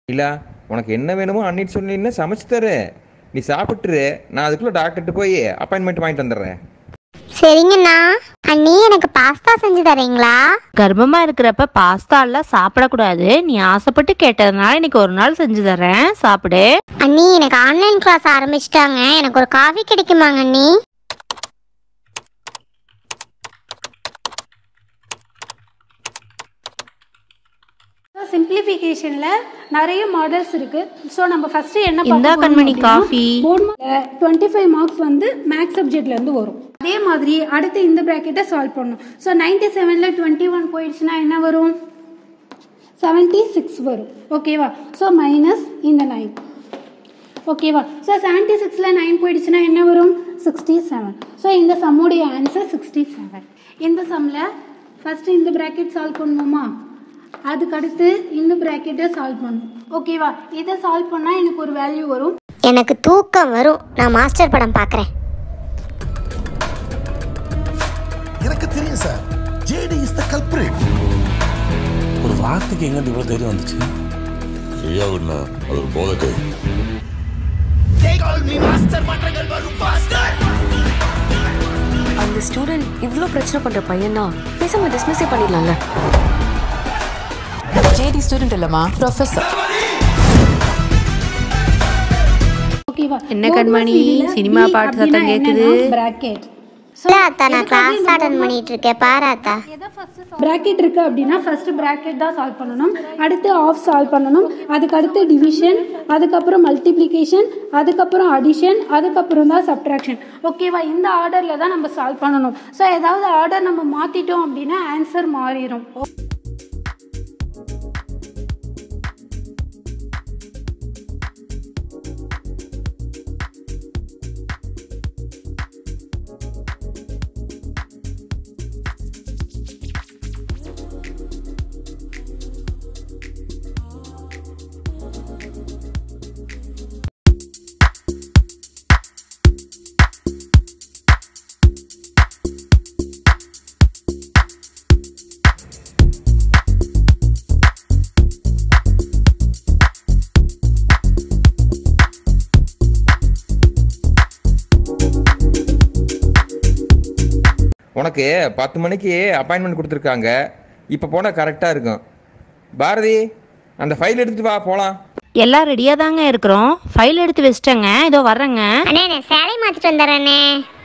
இல்ல உனக்கு என்ன வேணுமோ அன்னிட்டு சொன்னீங்கன்னா சமைச்சு தரு. நீ சாப்பிட்டுரு, நான் அதுக்குள்ள டாக்டர்கிட்ட போய் அப்பாயின்மெண்ட் வாங்கிட்டு வந்துடுறேன். சரிங்கண்ணா. அண்ணி எனக்கு பாஸ்தா செஞ்சு தரீங்களா? கர்ப்பமா இருக்கிறப்ப பாஸ்தா எல்லாம் சாப்பிடக்கூடாது. நீ ஆசைப்பட்டு கேட்டதுனால இன்னைக்கு ஒரு நாள் செஞ்சு தரேன், சாப்பிடு. அண்ணி எனக்கு ஆன்லைன் கிளாஸ் ஆரம்பிச்சிட்டாங்க, எனக்கு ஒரு காஃபி கிடைக்குமாங்க அண்ணி? சிம்பிளிஃபிகேஷன்ல நிறைய மாடல்ஸ் இருக்கு. ஸோ நம்ம ஃபர்ஸ்ட் என்ன இந்த கண்மணி காஃபி 25 மார்க்ஸ் வந்து மேக்ஸ் சப்ஜெக்ட்ல இருந்து வரும். அதே மாதிரி அடுத்து இந்த பிராக்கெட்டை சால்வ் பண்ணணும். ஸோ 97ல 21 போயிடுச்சுன்னா என்ன வரும்? 76 வரும். ஓகேவா? ஸோ மைனஸ் இந்த 9. ஓகேவா? ஸோ 76ல 9 போயிடுச்சுன்னா என்ன வரும்? 67. ஸோ இந்த சம்முடைய ஆன்சர் 67. இந்த சம்மில் ஃபர்ஸ்ட் இந்த பிராக்கெட் சால்வ் பண்ணுவோமா? அதுக்கடுத்து இந்த பிராக்கெட்டை சால்வ் பண்ணும். ஓகேவா? இதை சால்வ் பண்ணால் எனக்கு ஒரு வேல்யூ வரும். எனக்கு தூக்கம் வரும், நான் மாஸ்டர் படம் பார்க்குறேன். எனக்கு தெரியும் sir, JD is the culprit. ஒரு வார்த்தைக்கு எங்க இவ்வளவு தைரியம் வந்துச்சு? ஐயாவுன்னா அது ஒரு போதகை. அந்த ஸ்டூடெண்ட் இவ்வளோ பிரச்சனை பண்ற பையனா பேசாம டிஸ்மிஸே பண்ணிடலாம்ல. ஜேடி ஸ்டூடெண்ட் இல்லம்மா, ப்ரொஃபசர். ஓகேவா? என்ன கண்மணி, சினிமா பாட்டு சத்தம் கேக்குது. பிராக்கெட் அத்தா நான் கிளாஸ் அட்டெண்ட் பண்ணிட்டு இருக்கேன், பாரு அத்தா. பிராக்கெட் இருக்கு அப்படின்னா ஃபர்ஸ்ட் பிராக்கெட் தான் சால்வ் பண்ணணும், அடுத்து ஆஃப் சால்வ் பண்ணணும், அதுக்கு அடுத்து டிவிஷன், அதுக்கப்புறம் மல்டிப்ளிகேஷன், அதுக்கப்புறம் அடிஷன், அதுக்கப்புறம் தான் சப்ட்ராக்ஷன். ஓகேவா? இந்த ஆர்டரில் தான் நம்ம சால்வ் பண்ணணும். ஸோ ஏதாவது ஆர்டர் நம்ம மாற்றிட்டோம் அப்படின்னா ஆன்சர் மாறிடும். உனக்கு 10 மணிக்கு அப்பாயின்மெண்ட் கொடுத்துருக்காங்க. இப்போ போனால் கரெக்டாக இருக்கும். பாரதி, அந்த ஃபைல் எடுத்துட்டு வா, போகலாம். எல்லாம் ரெடியா தாங்க இருக்கிறோம். ஃபைல் எடுத்து வச்சிட்டேங்க, இதோ வர்றேங்க. அண்ணே நான் சேலை மாத்திட்டு வந்துடுறேண்ணே.